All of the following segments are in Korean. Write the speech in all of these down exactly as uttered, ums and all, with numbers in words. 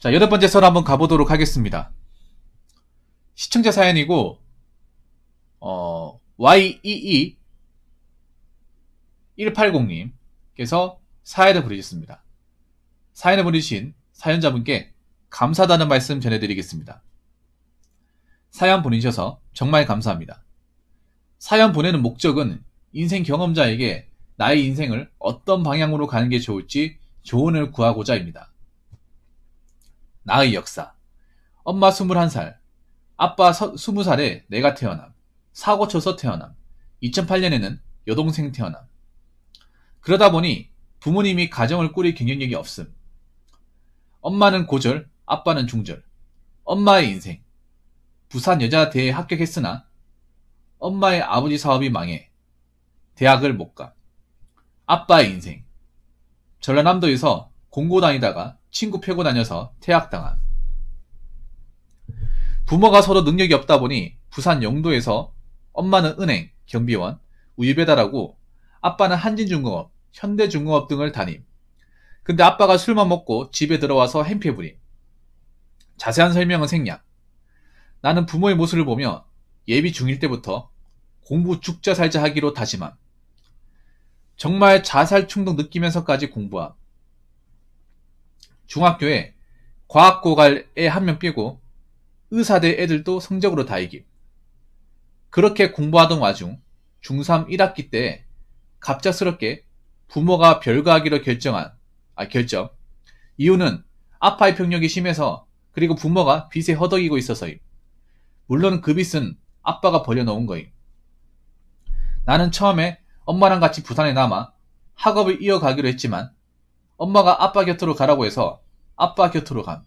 자, 여덟 번째 썰 한번 가보도록 하겠습니다. 시청자 사연이고, 어, 와이이이 일팔공님께서 사연을 보내주셨습니다. 사연을 보내주신 사연자분께 감사하다는 말씀 전해드리겠습니다. 사연 보내주셔서 정말 감사합니다. 사연 보내는 목적은 인생 경험자에게 나의 인생을 어떤 방향으로 가는 게 좋을지 조언을 구하고자입니다. 나의 역사. 엄마 스물한 살, 아빠 스무 살에 내가 태어남, 사고 쳐서 태어남, 이천팔 년에는 여동생 태어남. 그러다 보니 부모님이 가정을 꾸릴 경쟁력이 없음. 엄마는 고졸, 아빠는 중졸. 엄마의 인생. 부산 여자대에 합격했으나 엄마의 아버지 사업이 망해 대학을 못 가. 아빠의 인생. 전라남도에서 공고 다니다가 친구 패고 다녀서 퇴학당함. 부모가 서로 능력이 없다 보니 부산 영도에서 엄마는 은행, 경비원, 우유배달하고 아빠는 한진중공업, 현대중공업 등을 다님. 근데 아빠가 술만 먹고 집에 들어와서 행패 부림. 자세한 설명은 생략. 나는 부모의 모습을 보며 예비 중일 때부터 공부 죽자 살자 하기로 다짐함. 정말 자살 충동 느끼면서까지 공부함. 중학교에 과학고 갈 애 한 명 빼고 의사대 애들도 성적으로 다 이김. 그렇게 공부하던 와중 중삼 일 학기 때 갑작스럽게 부모가 별거하기로 결정한 아 결정. 이유는 아빠의 병력이 심해서 그리고 부모가 빚에 허덕이고 있어서임. 물론 그 빚은 아빠가 벌여놓은 거임. 나는 처음에 엄마랑 같이 부산에 남아 학업을 이어가기로 했지만 엄마가 아빠 곁으로 가라고 해서 아빠 곁으로 감.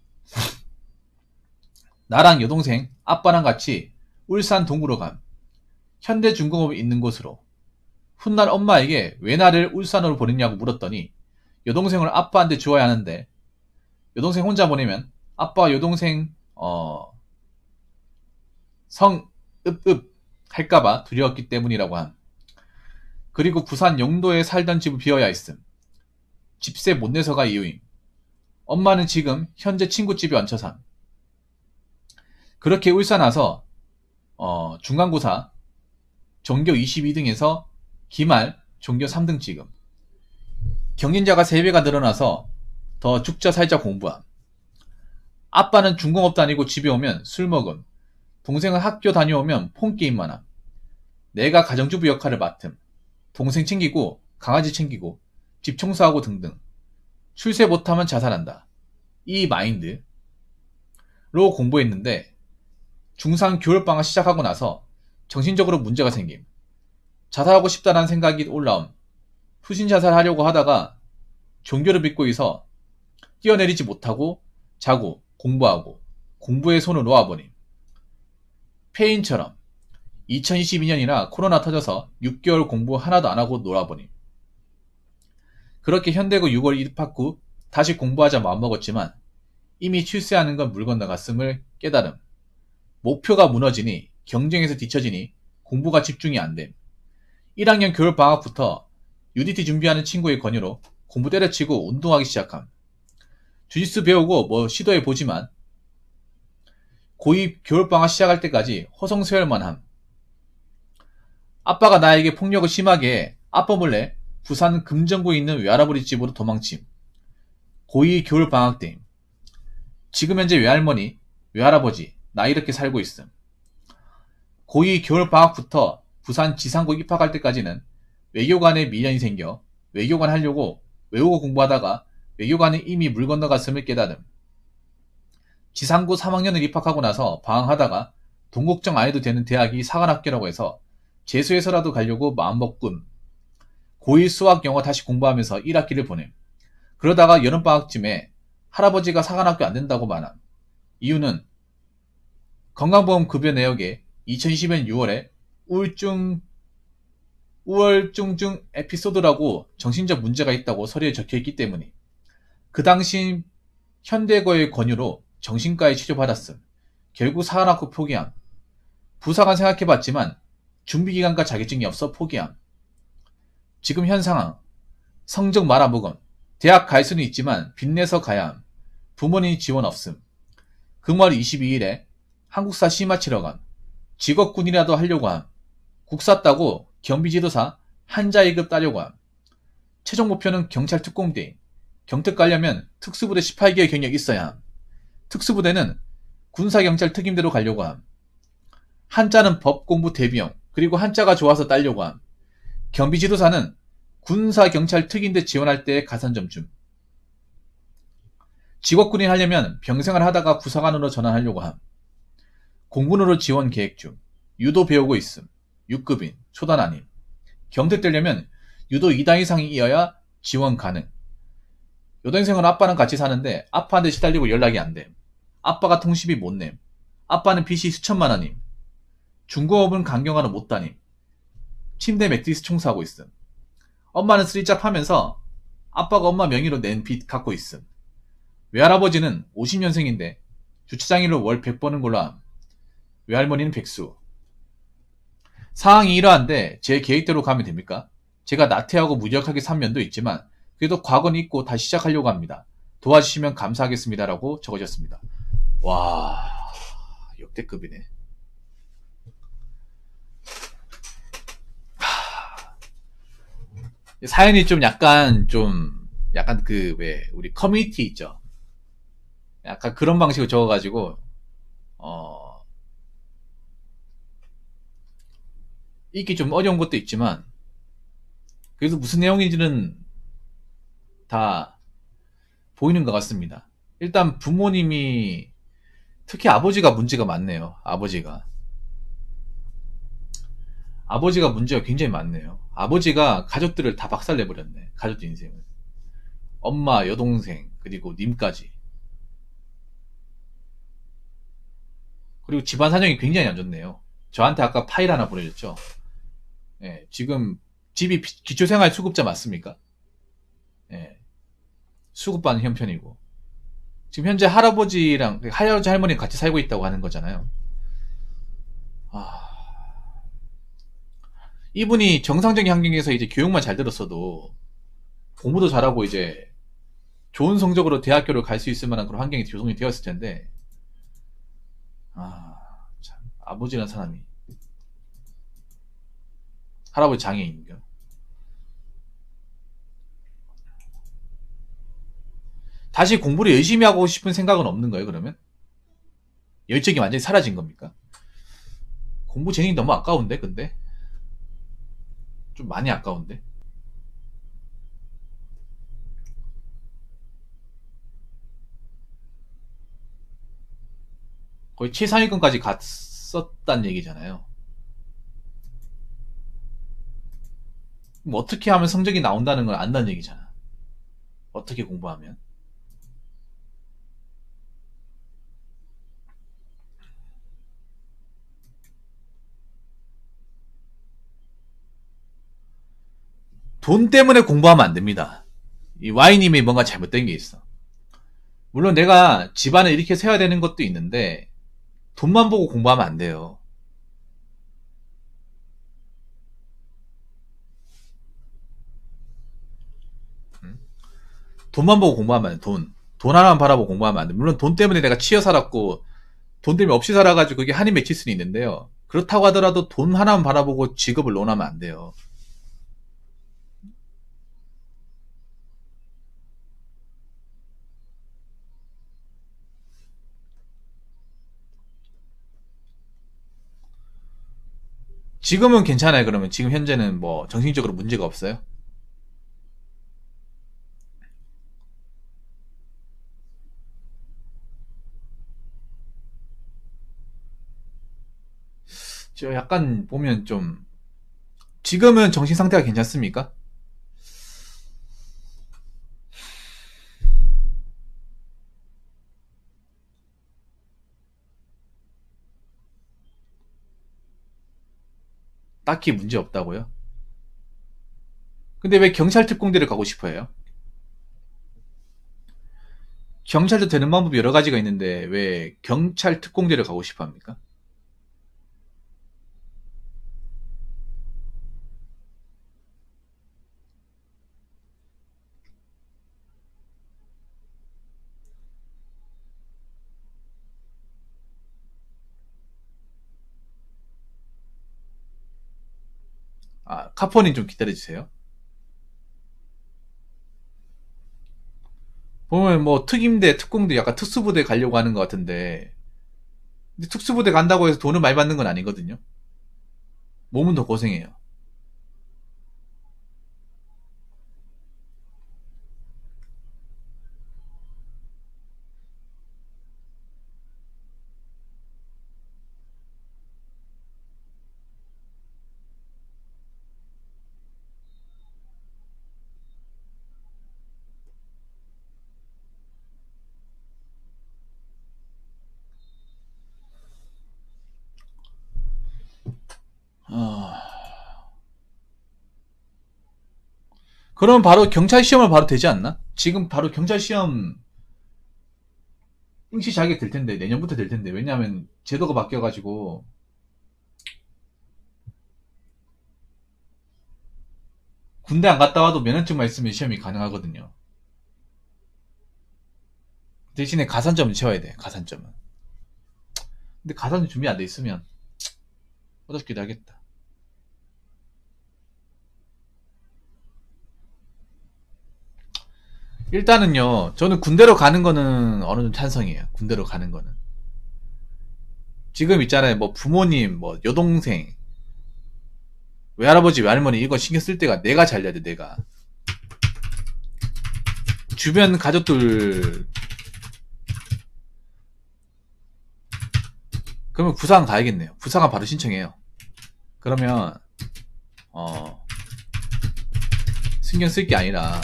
나랑 여동생 아빠랑 같이 울산 동구로 감. 현대중공업이 있는 곳으로. 훗날 엄마에게 왜 나를 울산으로 보냈냐고 물었더니 여동생을 아빠한테 주어야 하는데 여동생 혼자 보내면 아빠와 여동생 어... 성 읍읍 할까봐 두려웠기 때문이라고 함. 그리고 부산 영도에 살던 집을 비워야 했음. 집세 못 내서가 이유임. 엄마는 지금 현재 친구집에 얹혀 삼. 그렇게 울산 와서 어, 중간고사 전교 이십이 등에서 기말 전교 삼 등 찍음. 경진자가 세 배가 늘어나서 더 죽자 살자 공부함. 아빠는 중공업 다니고 집에 오면 술 먹음. 동생은 학교 다녀오면 폰게임만 함. 내가 가정주부 역할을 맡음. 동생 챙기고 강아지 챙기고 집 청소하고 등등. 출세 못하면 자살한다. 이 마인드로 공부했는데 중삼 겨울방학 시작하고 나서 정신적으로 문제가 생김. 자살하고 싶다는 생각이 올라옴. 후신자살하려고 하다가 종교를 믿고 있어 뛰어내리지 못하고 자고 공부하고 공부에 손을 놓아버림. 페인처럼 이천이십이 년이나 코로나 터져서 육 개월 공부 하나도 안하고 놀아버림. 그렇게 현대고 유월 입학 후 다시 공부하자 마음먹었지만 이미 출세하는 건 물 건너갔음을 깨달음. 목표가 무너지니 경쟁에서 뒤처지니 공부가 집중이 안됨. 일 학년 겨울방학부터 유디티 준비하는 친구의 권유로 공부 때려치고 운동하기 시작함. 주짓수 배우고 뭐 시도해보지만 고이 겨울방학 시작할 때까지 허송세월만 함. 아빠가 나에게 폭력을 심하게 해 아빠 몰래 부산 금정구에 있는 외할아버지 집으로 도망침. 고이 겨울방학 때임. 지금 현재 외할머니, 외할아버지 나 이렇게 살고 있음. 고이 겨울방학부터 부산 지상고 입학할 때까지는 외교관에 미련이 생겨 외교관 하려고 외국어 공부하다가 외교관이 이미 물 건너갔음을 깨달음. 지상고 삼 학년을 입학하고 나서 방황하다가 돈 걱정 안 해도 되는 대학이 사관학교라고 해서 재수해서라도 가려고 마음먹음. 고이 수학 영어 다시 공부하면서 일 학기를 보냄. 그러다가 여름방학쯤에 할아버지가 사관학교 안 된다고 말함. 이유는 건강보험 급여 내역에 이천이십 년 유월에 우울증, 우월증증 에피소드라고 정신적 문제가 있다고 서류에 적혀있기 때문이. 그 당시 현대고의 권유로 정신과에 치료받았음. 결국 사관학교 포기함. 부사관 생각해봤지만 준비기간과 자격증이 없어 포기함. 지금 현 상황. 성적 말아먹음. 대학 갈 수는 있지만 빚내서 가야 함. 부모님 지원 없음. 금월 이십이일에 한국사 시마 치러 감. 직업군이라도 하려고 함. 국사 따고 경비지도사 한자 이 급 따려고 함. 최종 목표는 경찰 특공대임. 경특 가려면 특수부대 십팔 개의 경력 있어야 함. 특수부대는 군사경찰 특임대로 가려고 함. 한자는 법공부 대비형, 그리고 한자가 좋아서 따려고 함. 경비지도사는 군사경찰 특임대 지원할 때의 가산점춤. 직업군인 하려면 병생활 하다가 부사관으로 전환하려고 함. 공군으로 지원 계획 중. 유도 배우고 있음. 육 급인, 초단 아님. 경특 되려면 유도 이 단 이상이어야 지원 가능. 여동생은 아빠랑 같이 사는데 아빠한테 시달리고 연락이 안 됨. 아빠가 통신비 못 냄. 아빠는 빚이 수천만 원임. 중고업은 강경화는 못 다님. 침대 매트리스 청소하고 있음. 엄마는 쓰리잡 하면서 아빠가 엄마 명의로 낸 빚 갖고 있음. 외할아버지는 오십 년생인데 주차장일로 월 백 버는 걸로 함. 외할머니는 백수. 상황이 이러한데 제 계획대로 가면 됩니까? 제가 나태하고 무력하게 산 면도 있지만 그래도 과거는 잊고 다시 시작하려고 합니다. 도와주시면 감사하겠습니다. 라고 적어졌습니다. 와, 역대급이네. 사연이 좀 약간 좀 약간 그 왜 우리 커뮤니티 있죠. 약간 그런 방식으로 적어가지고 어 읽기 좀 어려운 것도 있지만 그래서 무슨 내용인지는 다 보이는 것 같습니다. 일단 부모님이 특히 아버지가 문제가 많네요. 아버지가 아버지가 문제가 굉장히 많네요. 아버지가 가족들을 다 박살내버렸네. 가족들 인생을. 엄마, 여동생, 그리고 님까지. 그리고 집안 사정이 굉장히 안 좋네요. 저한테 아까 파일 하나 보내줬죠. 예, 지금 집이 기초생활 수급자 맞습니까? 예, 수급받는 형편이고. 지금 현재 할아버지랑 할아버지 할머니 같이 살고 있다고 하는 거잖아요. 아, 이분이 정상적인 환경에서 이제 교육만 잘 들었어도 공부도 잘하고 이제 좋은 성적으로 대학교를 갈 수 있을 만한 그런 환경이 조성이 되었을 텐데, 아, 참, 아버지라는 사람이. 할아버지 장애인인가? 다시 공부를 열심히 하고 싶은 생각은 없는 거예요, 그러면? 열정이 완전히 사라진 겁니까? 공부 재능이 너무 아까운데, 근데? 좀 많이 아까운데? 거의 최상위권까지 갔었단 얘기잖아요. 뭐 어떻게 하면 성적이 나온다는 걸 안다는 얘기잖아. 어떻게 공부하면. 돈 때문에 공부하면 안 됩니다. 이 Y님이 뭔가 잘못된 게 있어. 물론 내가 집안을 이렇게 세워야 되는 것도 있는데 돈만 보고 공부하면 안 돼요. 돈만 보고 공부하면 안 돼. 돈. 돈 하나만 바라보고 공부하면 안 돼. 물론 돈 때문에 내가 치여 살았고 돈 때문에 없이 살아가지고 그게 한이 맺힐 수는 있는데요. 그렇다고 하더라도 돈 하나만 바라보고 직업을 논하면 안 돼요. 지금은 괜찮아요. 그러면 지금 현재는 뭐 정신적으로 문제가 없어요? 저 약간 보면 좀 지금은 정신 상태가 괜찮습니까? 딱히 문제 없다고요? 근데 왜 경찰 특공대를 가고 싶어해요? 경찰도 되는 방법이 여러 가지가 있는데 왜 경찰 특공대를 가고 싶어 합니까? 아, 카포님 좀 기다려주세요. 보면 뭐 특임대, 특공대 약간 특수부대 가려고 하는 것 같은데, 근데 특수부대 간다고 해서 돈을 많이 받는 건 아니거든요. 몸은 더 고생해요. 어... 그럼 바로 경찰 시험을 바로 되지 않나? 지금 바로 경찰 시험 응시 자격 될 텐데, 내년부터 될 텐데. 왜냐하면 제도가 바뀌어가지고 군대 안 갔다 와도 면허증만 있으면 시험이 가능하거든요. 대신에 가산점은 채워야 돼. 가산점은. 근데 가산점 준비 안 돼 있으면 어렵기도 하겠다. 일단은요, 저는 군대로 가는 거는 어느 정도 찬성이에요. 군대로 가는 거는. 지금 있잖아요. 뭐 부모님, 뭐 여동생, 외할아버지, 외할머니 이거 신경 쓸 때가 내가 잘려야 돼. 내가. 주변 가족들. 그러면 부사관 가야겠네요. 부사관 바로 신청해요. 그러면 어 신경 쓸 게 아니라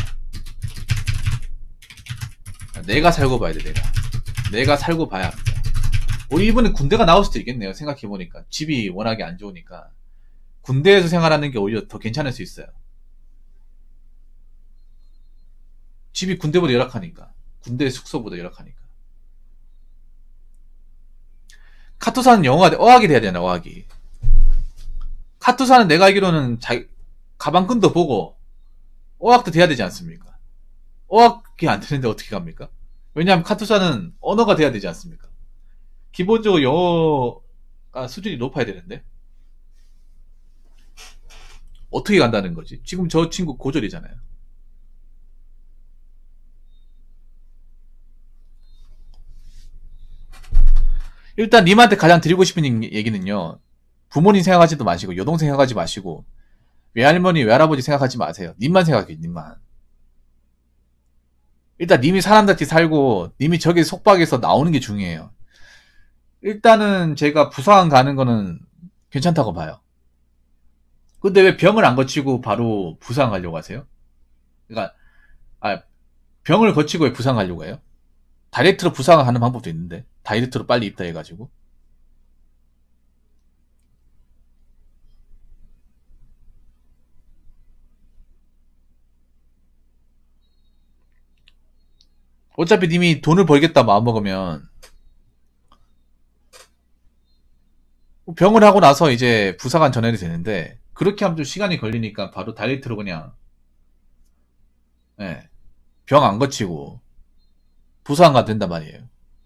내가 살고 봐야 돼. 내가 내가 살고 봐야 합니다. 뭐 이번에 군대가 나올 수도 있겠네요. 생각해보니까 집이 워낙에 안 좋으니까 군대에서 생활하는 게 오히려 더 괜찮을 수 있어요. 집이 군대보다 열악하니까. 군대 숙소보다 열악하니까. 카투사는 영어가 돼. 어학이 돼야 되나, 어학이. 카투사는 내가 알기로는 자, 가방끈도 보고 어학도 돼야 되지 않습니까? 어학이 안 되는데 어떻게 갑니까? 왜냐하면 카투사는 언어가 돼야 되지 않습니까? 기본적으로 영어가 수준이 높아야 되는데 어떻게 간다는 거지? 지금 저 친구 고졸이잖아요. 일단 님한테 가장 드리고 싶은 얘기는요. 부모님 생각하지도 마시고 여동생 생각하지 마시고 외할머니 외할아버지 생각하지 마세요. 님만 생각해요. 님만. 일단 님이 사람같이 살고 님이 저기 속박에서 나오는 게 중요해요. 일단은 제가 부사관 가는 거는 괜찮다고 봐요. 근데 왜 병을 안 거치고 바로 부사관 가려고 하세요? 그러니까 아, 병을 거치고 왜 부사관 가려고 해요? 다이렉트로 부사관 가는 방법도 있는데 다이렉트로 빨리 입다해가지고 어차피 님이 돈을 벌겠다 마음먹으면 병을 하고 나서 이제 부사관 전환이 되는데 그렇게 하면 좀 시간이 걸리니까 바로 다이렉트로 그냥 예, 병 안 거치고 부사관 가도 된단 말이에요.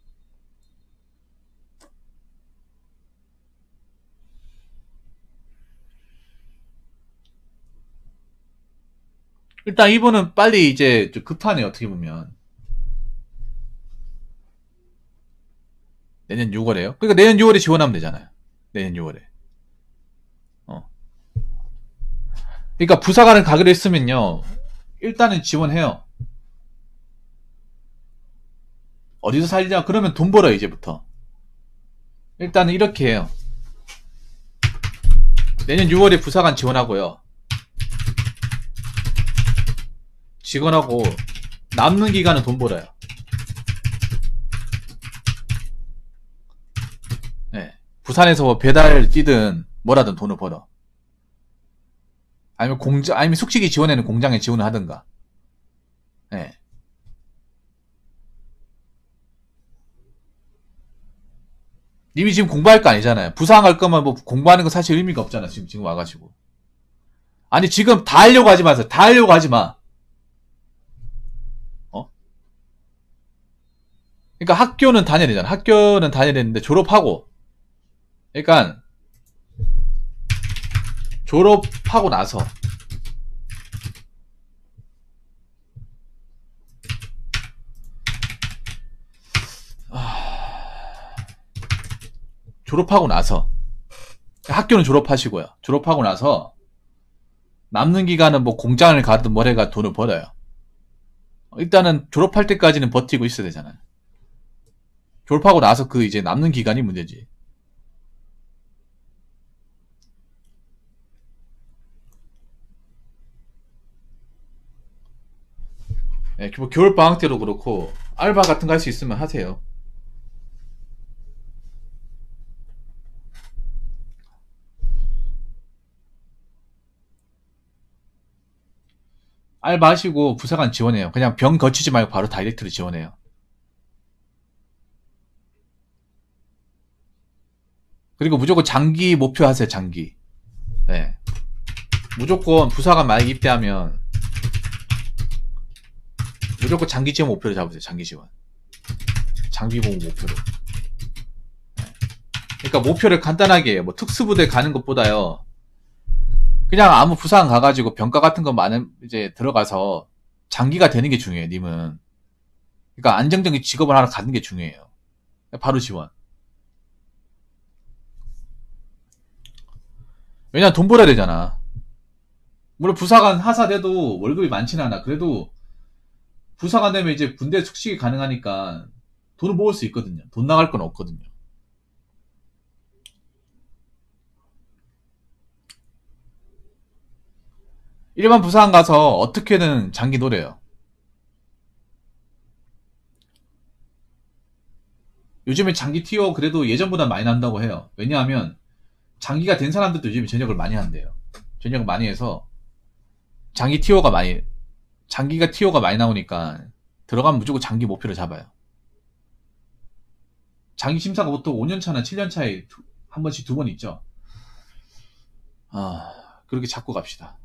일단 이분은 빨리 이제 좀 급하네요. 어떻게 보면 내년 유월에요. 그러니까 내년 유월에 지원하면 되잖아요. 내년 유월에. 어. 그러니까 부사관을 가기로 했으면요. 일단은 지원해요. 어디서 살냐? 그러면 돈 벌어요. 이제부터. 일단은 이렇게 해요. 내년 유월에 부사관 지원하고요. 지원하고 남는 기간은 돈 벌어요. 네. 부산에서 뭐 배달 뛰든 뭐라든 돈을 벌어. 아니면 공장, 아니면 숙식이 지원에는 공장에 지원을 하든가. 네. 님이 지금 공부할 거 아니잖아요. 부상 갈 거면 뭐 공부하는 거 사실 의미가 없잖아. 지금 지금 와가지고. 아니 지금 다 하려고 하지 마세요. 다 하려고 하지 마. 어? 그러니까 학교는 다녀야 되잖아. 학교는 다녀야 되는데 졸업하고. 그러니까 졸업하고 나서 졸업하고 나서 학교는 졸업하시고요. 졸업하고 나서 남는 기간은 뭐 공장을 가든 뭘 해가 돈을 벌어요. 일단은 졸업할 때까지는 버티고 있어야 되잖아요. 졸업하고 나서 그 이제 남는 기간이 문제지. 네, 뭐 겨울방학 때도 그렇고 알바 같은 거 할 수 있으면 하세요. 알바 하시고 부사관 지원해요. 그냥 병 거치지 말고 바로 다이렉트로 지원해요. 그리고 무조건 장기 목표 하세요. 장기. 네. 무조건 부사관 만약 입대하면 무조건 장기 지원 목표를 잡으세요. 장기 지원. 장기 보호 목표로. 네. 그러니까 목표를 간단하게 해요. 뭐 특수부대 가는 것보다요. 그냥 아무 부사관 가가지고 병가 같은 거 많은 이제 들어가서 장기가 되는 게 중요해요. 님은. 그러니까 안정적인 직업을 하나 갖는 게 중요해요. 바로 지원. 왜냐면 돈 벌어야 되잖아. 물론 부사관 하사 돼도 월급이 많지는 않아. 그래도 부사관 되면 이제 군대 숙식이 가능하니까 돈을 모을 수 있거든요. 돈 나갈 건 없거든요. 일반 부사관 가서 어떻게든 장기 노려요. 요즘에 장기 티오 그래도 예전보다 많이 난다고 해요. 왜냐하면 장기가 된 사람들도 요즘에 전역을 많이 한대요. 전역을 많이 해서 장기 티오가 많이 장기가 티오가 많이 나오니까 들어가면 무조건 장기 목표를 잡아요. 장기 심사가 보통 오 년 차나 칠 년 차에 두, 한 번씩 두 번 있죠. 아, 그렇게 잡고 갑시다.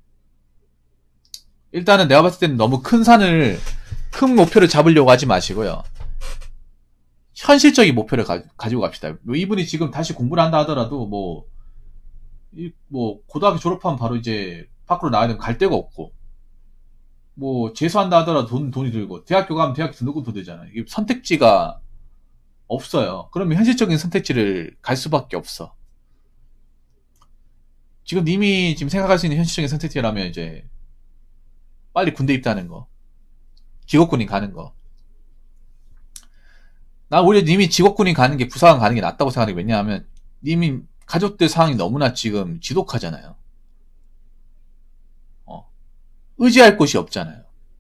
일단은 내가 봤을 때는 너무 큰 산을 큰 목표를 잡으려고 하지 마시고요. 현실적인 목표를 가, 지고 갑시다. 뭐 이분이 지금 다시 공부를 한다 하더라도 뭐, 이, 뭐 고등학교 졸업하면 바로 이제 밖으로 나가야 되면 갈 데가 없고, 뭐 재수한다 하더라도 돈 돈이 들고, 대학교 가면 대학교 등록금도 되잖아요. 이게 선택지가 없어요. 그러면 현실적인 선택지를 갈 수밖에 없어. 지금 님이 지금 생각할 수 있는 현실적인 선택지라면 이제 빨리 군대 입대하는 거, 직업군인 가는 거. 나 오히려 님이 직업군인 가는 게 부사관 가는 게 낫다고 생각해. 왜냐하면 님이 가족들 상황이 너무나 지금 지독하잖아요. 어. 의지할 곳이 없잖아요.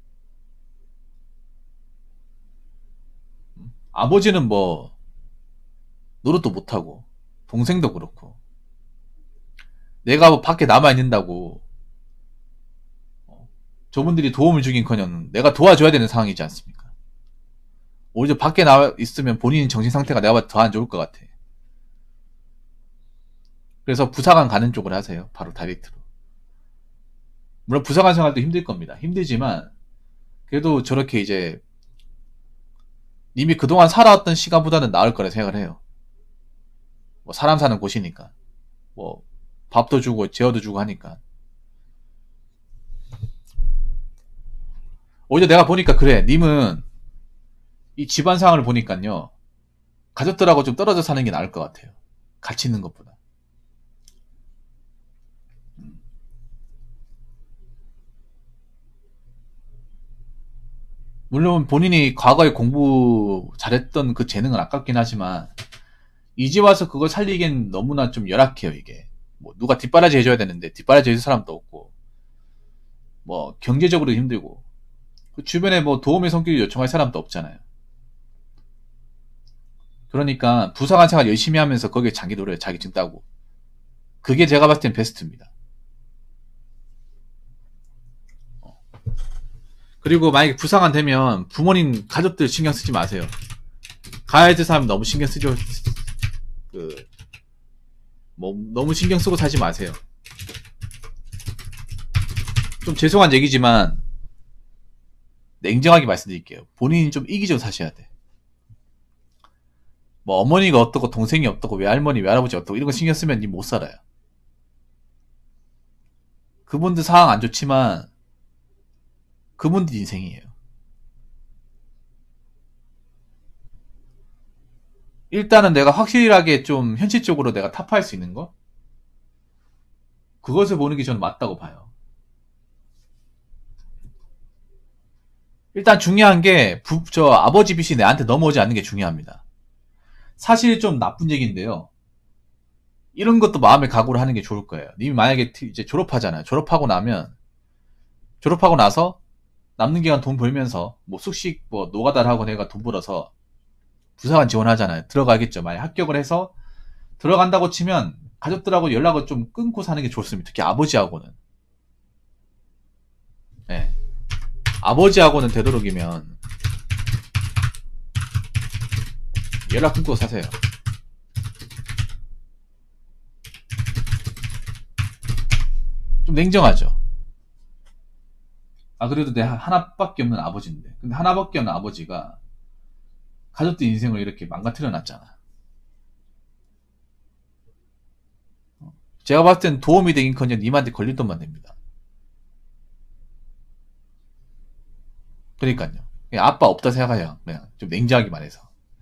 아버지는 뭐 노릇도 못하고 동생도 그렇고 내가 뭐 밖에 남아있는다고 어. 저분들이 도움을 주긴커녕 내가 도와줘야 되는 상황이지 않습니까? 오히려 밖에 나와 있으면 본인 정신 상태가 내가 봐도 더 안 좋을 것 같아. 그래서 부사관 가는 쪽으로 하세요. 바로 다이렉트로. 물론 부사관 생활도 힘들 겁니다. 힘들지만 그래도 저렇게 이제 님이 그동안 살아왔던 시간보다는 나을 거라 생각을 해요. 뭐 사람 사는 곳이니까. 뭐 밥도 주고 재워도 주고 하니까. 오히려 내가 보니까 그래. 님은 이 집안 상황을 보니까요. 가족들하고 좀 떨어져 사는 게 나을 것 같아요. 같이 있는 것보다. 물론 본인이 과거에 공부 잘했던 그 재능은 아깝긴 하지만 이제 와서 그걸 살리기엔 너무나 좀 열악해요. 이게 뭐 누가 뒷바라지 해줘야 되는데 뒷바라지 해줄 사람도 없고 뭐 경제적으로 힘들고 그 주변에 뭐 도움의 손길을 요청할 사람도 없잖아요. 그러니까 부사관 생활 열심히 하면서 거기에 장기 노려요. 자격증 따고. 그게 제가 봤을 땐 베스트입니다. 그리고 만약에 부사관 되면 부모님 가족들 신경 쓰지 마세요. 가야 될 사람 너무 신경 쓰죠. 그 뭐 너무 신경 쓰고 사지 마세요. 좀 죄송한 얘기지만 냉정하게 말씀드릴게요. 본인이 좀 이기적으로 사셔야 돼. 뭐 어머니가 어떻고 동생이 어떻고 외할머니 외할아버지 어떻고 이런 거 신경 쓰면 니 못 살아요. 그분들 상황 안 좋지만 그분들 인생이에요. 일단은 내가 확실하게 좀 현실적으로 내가 타파할 수 있는 거? 그것을 보는 게 저는 맞다고 봐요. 일단 중요한 게, 부, 저 아버지 빚이 내한테 넘어오지 않는 게 중요합니다. 사실 좀 나쁜 얘기인데요. 이런 것도 마음의 각오를 하는 게 좋을 거예요. 님이 만약에 이제 졸업하잖아요. 졸업하고 나면, 졸업하고 나서 남는 기간 돈 벌면서, 뭐 숙식, 뭐 노가다를 하고 내가 돈 벌어서 부사관 지원하잖아요. 들어가겠죠. 만약 합격을 해서 들어간다고 치면 가족들하고 연락을 좀 끊고 사는 게 좋습니다. 특히 아버지하고는. 네. 아버지하고는 되도록이면 연락 끊고 사세요. 좀 냉정하죠. 아, 그래도 내 하나밖에 없는 아버지인데. 근데 하나밖에 없는 아버지가 가족들 인생을 이렇게 망가뜨려 놨잖아. 제가 봤을 땐 도움이 되긴커녕 님한테 걸릴 돈만 됩니다. 그러니까요. 그냥 아빠 없다 생각해요. 그냥 좀 냉정하게 말해서.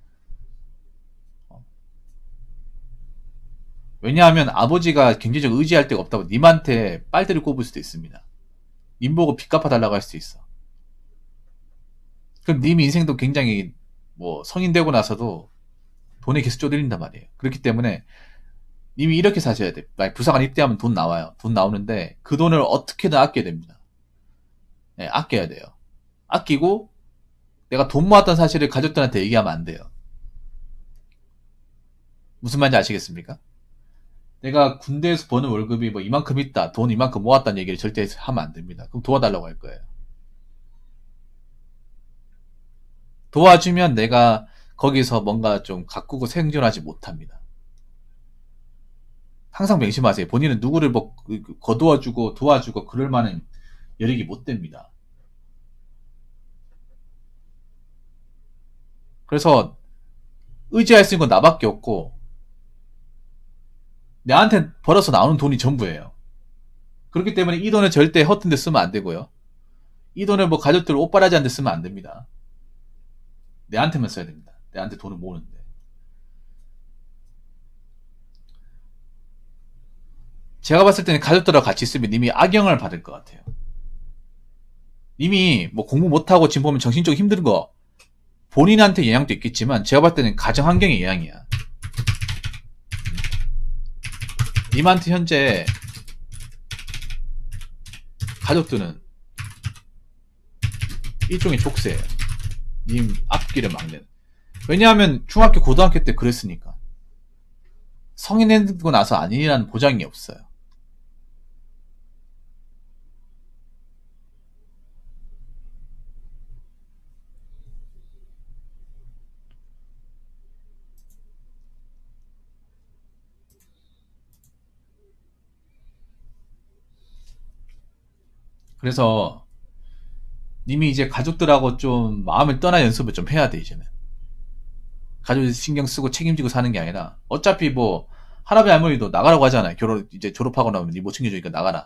왜냐하면 아버지가 경제적 의지할 데가 없다고 님한테 빨대를 꼽을 수도 있습니다. 님 보고 빚 갚아달라고 할 수도 있어. 그럼 님 인생도 굉장히 뭐 성인 되고 나서도 돈에 계속 쪼들린단 말이에요. 그렇기 때문에 님이 이렇게 사셔야 돼. 부사관 입대하면 돈 나와요. 돈 나오는데 그 돈을 어떻게든 아껴야 됩니다. 네, 아껴야 돼요. 아끼고 내가 돈 모았다는 사실을 가족들한테 얘기하면 안 돼요. 무슨 말인지 아시겠습니까? 내가 군대에서 버는 월급이 뭐 이만큼 있다, 돈 이만큼 모았다는 얘기를 절대 하면 안 됩니다. 그럼 도와달라고 할 거예요. 도와주면 내가 거기서 뭔가 좀 가꾸고 생존하지 못합니다. 항상 명심하세요. 본인은 누구를 뭐 거두어주고 도와주고 그럴 만한 여력이 못 됩니다. 그래서 의지할 수 있는 건 나밖에 없고 나한테 벌어서 나오는 돈이 전부예요. 그렇기 때문에 이 돈을 절대 허튼 데 쓰면 안 되고요. 이 돈을 뭐 가족들 옷바라지 하는 데 쓰면 안 됩니다. 내한테만 써야 됩니다. 내한테 돈을 모으는데. 제가 봤을 때는 가족들하고 같이 쓰면 님이 악영을 받을 것 같아요. 님이 뭐 공부 못하고 지금 보면 정신적으로 힘든 거 본인한테 영향도 있겠지만 제가 봤을 때는 가정 환경의 영향이야. 님한테 현재 가족들은 일종의 족쇄예요. 님 앞길을 막는. 왜냐하면 중학교 고등학교 때 그랬으니까. 성인 되고 나서 아니라는 보장이 없어요. 그래서 님이 이제 가족들하고 좀 마음을 떠나 연습을 좀 해야 돼. 이제는 가족 신경 쓰고 책임지고 사는 게 아니라 어차피 뭐 할아버지 할머니도 나가라고 하잖아요. 결혼 이제 졸업하고 나면 니 못 챙겨주니까 나가라.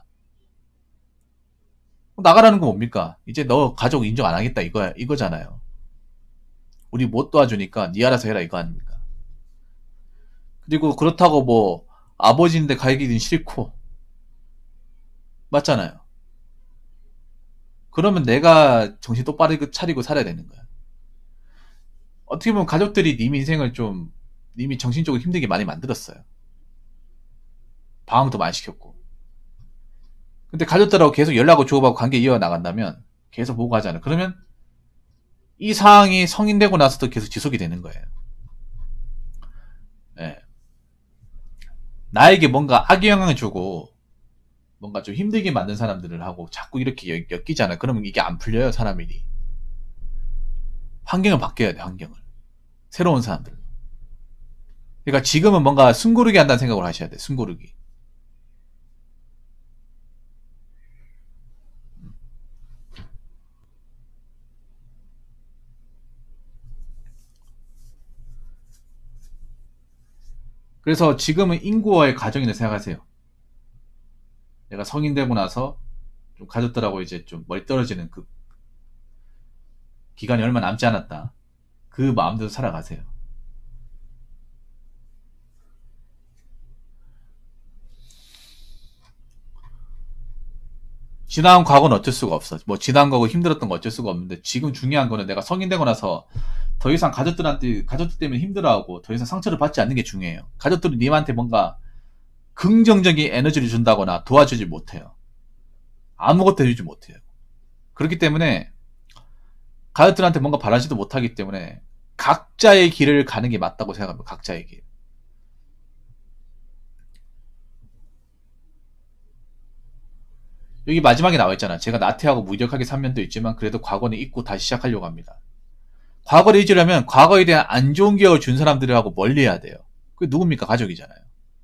나가라는 건 뭡니까? 이제 너 가족 인정 안 하겠다 이거 이거잖아요. 우리 못 도와주니까 니 알아서 해라 이거 아닙니까? 그리고 그렇다고 뭐 아버지인데 가기는 싫고 맞잖아요. 그러면 내가 정신 똑바로 차리고 살아야 되는 거야. 어떻게 보면 가족들이 님 인생을 좀 님이 정신적으로 힘들게 많이 만들었어요. 방황도 많이 시켰고. 근데 가족들하고 계속 연락을 주고받고 관계 이어나간다면 계속 보고 하잖아요. 그러면 이 상황이 성인 되고 나서도 계속 지속이 되는 거예요. 네. 나에게 뭔가 악영향을 주고 뭔가 좀 힘들게 만든 사람들을 하고 자꾸 이렇게 엮이잖아요. 그러면 이게 안 풀려요, 사람들이. 환경을 바뀌어야 돼, 환경을. 새로운 사람들. 그러니까 지금은 뭔가 숨고르기 한다는 생각을 하셔야 돼, 숨고르기. 그래서 지금은 인구와의 가정이라 생각하세요. 내가 성인 되고 나서 좀 가족들하고 이제 좀 멀리 떨어지는 그 기간이 얼마 남지 않았다. 그 마음대로 살아가세요. 지나온 과거는 어쩔 수가 없어. 뭐 지나온 거고 힘들었던 거 어쩔 수가 없는데 지금 중요한 거는 내가 성인 되고 나서 더 이상 가족들한테 가족들 때문에 힘들어하고 더 이상 상처를 받지 않는 게 중요해요. 가족들이 님한테 뭔가 긍정적인 에너지를 준다거나 도와주지 못해요. 아무것도 해주지 못해요. 그렇기 때문에 가족들한테 뭔가 바라지도 못하기 때문에 각자의 길을 가는 게 맞다고 생각합니다. 각자의 길. 여기 마지막에 나와 있잖아. 제가 나태하고 무기력하게 산 면도 있지만 그래도 과거는 잊고 다시 시작하려고 합니다. 과거를 잊으려면 과거에 대한 안 좋은 기억을 준 사람들하고 멀리 해야 돼요. 그게 누굽니까? 가족이잖아요.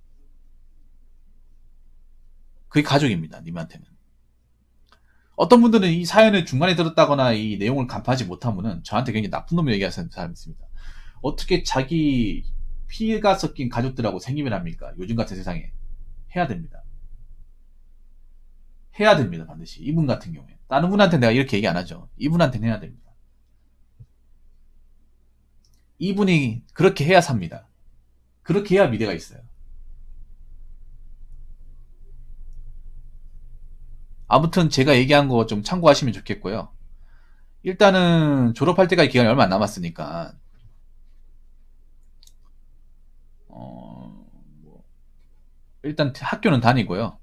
그게 가족입니다. 님한테는. 어떤 분들은 이 사연을 중간에 들었다거나 이 내용을 간파하지 못하면은 저한테 굉장히 나쁜 놈을 얘기하는 사람이 있습니다. 어떻게 자기 피가 섞인 가족들하고 생기면 합니까? 요즘 같은 세상에. 해야 됩니다. 해야 됩니다. 반드시. 이분 같은 경우에. 다른 분한테 내가 이렇게 얘기 안 하죠. 이분한테는 해야 됩니다. 이분이 그렇게 해야 삽니다. 그렇게 해야 미래가 있어요. 아무튼 제가 얘기한 거 좀 참고하시면 좋겠고요. 일단은 졸업할 때까지 기간이 얼마 안 남았으니까 어, 뭐 일단 학교는 다니고요.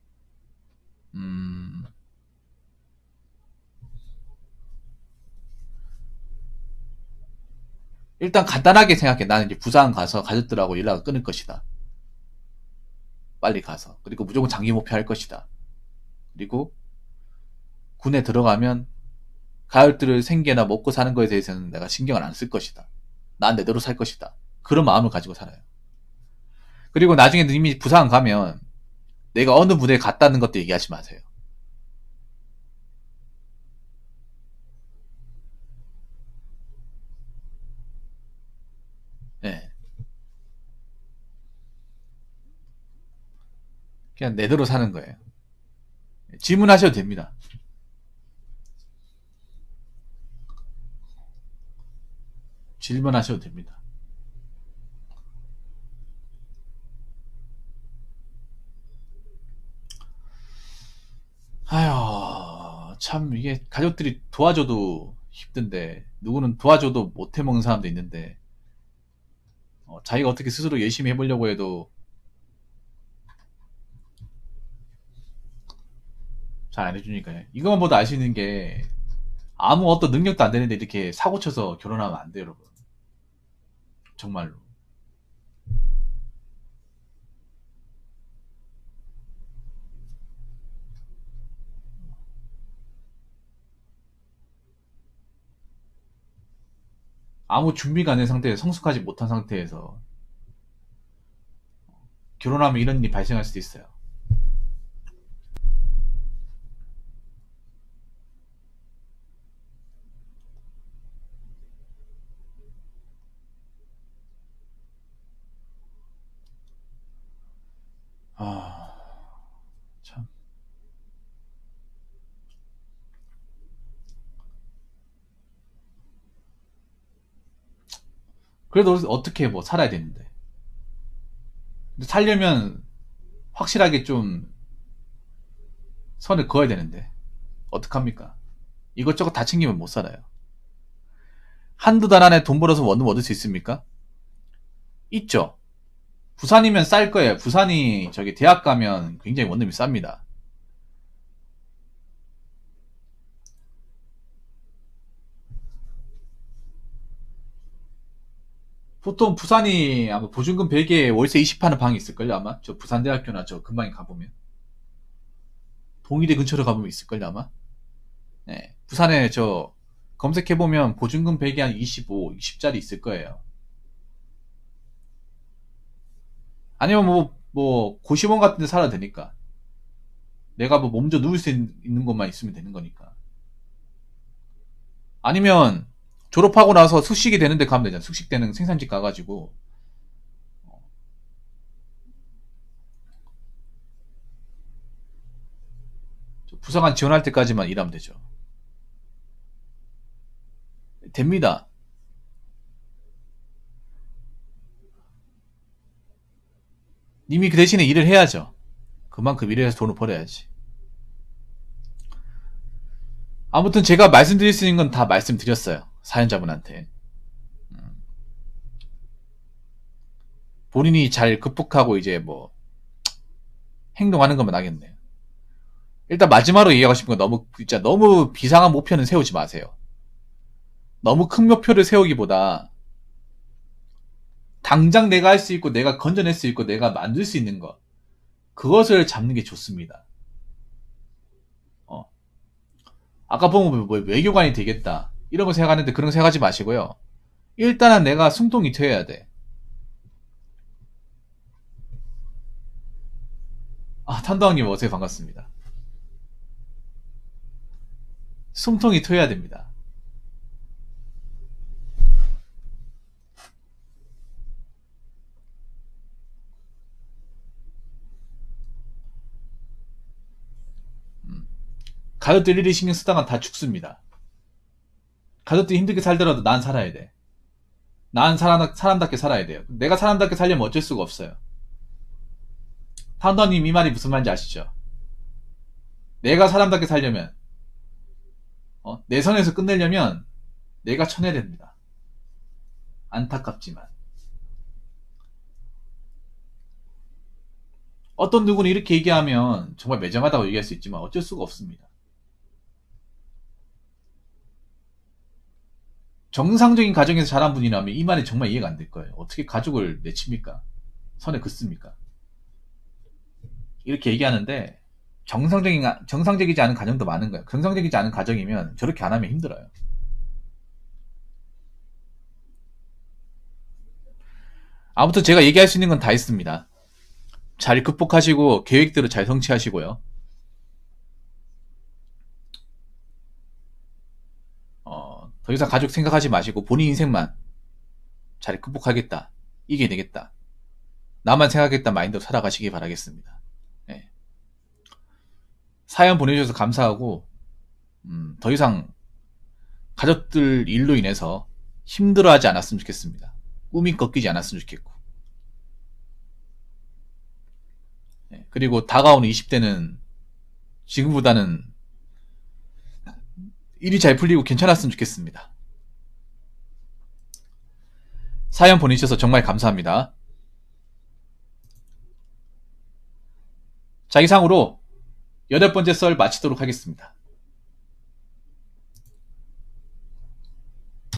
음, 일단 간단하게 생각해. 나는 이제 부산 가서 가족들하고 연락을 끊을 것이다. 빨리 가서. 그리고 무조건 장기 목표 할 것이다. 그리고 군에 들어가면 가족들을 생계나 먹고 사는 거에 대해서는 내가 신경을 안 쓸 것이다. 난 내대로 살 것이다. 그런 마음을 가지고 살아요. 그리고 나중에 이미 부산 가면 내가 어느 부대에 갔다는 것도 얘기하지 마세요. 네. 그냥 내대로 사는 거예요. 질문하셔도 됩니다. 질문하셔도 됩니다. 아휴, 참, 이게 가족들이 도와줘도 힘든데, 누구는 도와줘도 못 해먹는 사람도 있는데, 어, 자기가 어떻게 스스로 열심히 해보려고 해도 잘 안 해주니까요. 이것만 보다 알 수 있는 게, 아무 어떤 능력도 안 되는데 이렇게 사고쳐서 결혼하면 안 돼요, 여러분. 정말로. 아무 준비가 안 된 상태에서, 성숙하지 못한 상태에서 결혼하면 이런 일이 발생할 수도 있어요. 아, 참. 그래도 어떻게 뭐 살아야 되는데. 근데 살려면 확실하게 좀 선을 그어야 되는데. 어떡합니까? 이것저것 다 챙기면 못 살아요. 한두 달 안에 돈 벌어서 원룸 얻을 수 있습니까? 있죠. 부산이면 쌀 거예요. 부산이 저기 대학 가면 굉장히 원룸이 쌉니다. 보통 부산이 아마 보증금 백에 월세 이십 하는 방이 있을걸요, 아마? 저 부산대학교나 저 근방에 가보면. 동의대 근처로 가보면 있을걸요, 아마? 네. 부산에 저 검색해보면 보증금 백이 한 이십오, 이십짜리 있을 거예요. 아니면 뭐, 뭐, 고시원 같은 데 살아도 되니까. 내가 뭐 몸져 누울 수 있는 것만 있으면 되는 거니까. 아니면 졸업하고 나서 숙식이 되는데 가면 되잖아. 숙식되는 생산직 가가지고. 부사관 지원할 때까지만 일하면 되죠. 됩니다. 님이 그 대신에 일을 해야죠. 그만큼 일을 해서 돈을 벌어야지. 아무튼 제가 말씀드릴 수 있는 건 다 말씀드렸어요. 사연자분한테. 본인이 잘 극복하고 이제 뭐 행동하는 것만 하겠네요. 일단 마지막으로 얘기하고 싶은 건 너무 진짜 너무 비상한 목표는 세우지 마세요. 너무 큰 목표를 세우기보다 당장 내가 할 수 있고 내가 건져낼 수 있고 내가 만들 수 있는 것, 그것을 잡는 게 좋습니다. 어. 아까 보면 뭐 외교관이 되겠다 이런 거 생각하는데 그런 거 생각하지 마시고요. 일단은 내가 숨통이 트여야 돼. 아, 탄도왕님 어서요. 반갑습니다. 숨통이 트여야 됩니다. 음. 가족들 일일이 신경 쓰다가 다 죽습니다. 가족들이 힘들게 살더라도 난 살아야 돼. 난 사람, 사람답게 살아야 돼요. 내가 사람답게 살려면 어쩔 수가 없어요. 탄도왕님 이 말이 무슨 말인지 아시죠? 내가 사람답게 살려면 어? 내 선에서 끝내려면 내가 쳐내야 됩니다. 안타깝지만 어떤 누구는 이렇게 얘기하면 정말 매정하다고 얘기할 수 있지만 어쩔 수가 없습니다. 정상적인 가정에서 자란 분이라면 이 말이 정말 이해가 안 될 거예요. 어떻게 가족을 내칩니까? 선에 긋습니까? 이렇게 얘기하는데 정상적인, 정상적이지 않은 가정도 많은 거예요. 정상적이지 않은 가정이면 저렇게 안 하면 힘들어요. 아무튼 제가 얘기할 수 있는 건 다 있습니다. 잘 극복하시고 계획대로 잘 성취하시고요. 어, 더 이상 가족 생각하지 마시고 본인 인생만 잘 극복하겠다, 이겨내겠다, 나만 생각하겠다 마인드로 살아가시기 바라겠습니다. 네. 사연 보내주셔서 감사하고 음, 더 이상 가족들 일로 인해서 힘들어하지 않았으면 좋겠습니다. 꿈이 꺾이지 않았으면 좋겠고, 네. 그리고 다가오는 이십 대는 지금보다는 일이 잘 풀리고 괜찮았으면 좋겠습니다. 사연 보내주셔서 정말 감사합니다. 자, 이상으로 여덟 번째 썰 마치도록 하겠습니다.